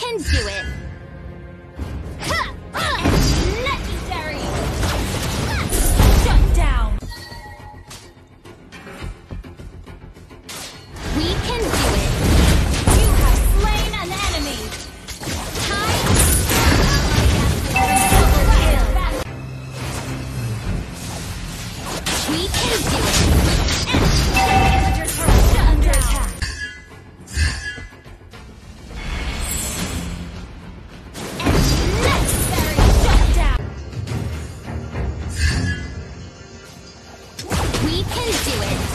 can do it! Necessary! Shut down! We can do it! You have slain an enemy! Time! We can do it! Under attack! We can do it!